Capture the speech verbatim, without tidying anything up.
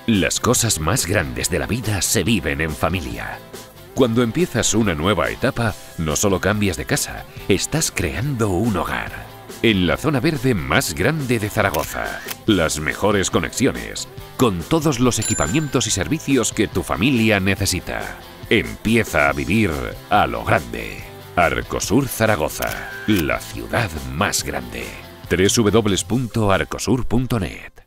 Las cosas más grandes de la vida se viven en familia. Cuando empiezas una nueva etapa, no solo cambias de casa, estás creando un hogar. En la zona verde más grande de Zaragoza, las mejores conexiones, con todos los equipamientos y servicios que tu familia necesita. Empieza a vivir a lo grande. Arcosur Zaragoza, la ciudad más grande. doble u doble u doble u punto arcosur punto net